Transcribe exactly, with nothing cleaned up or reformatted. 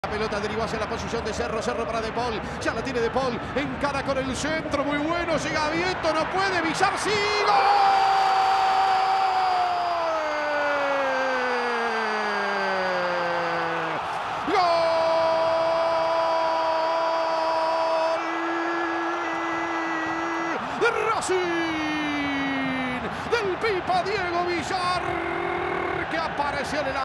La pelota derivó hacia la posición de Cerro, Cerro para De Paul, ya la tiene De Paul, encara con el centro, muy bueno, llega Vieto, no puede, Villar, ¡sí! ¡Gol! ¡De Racing! Del Pipa Diego Villar, que apareció en el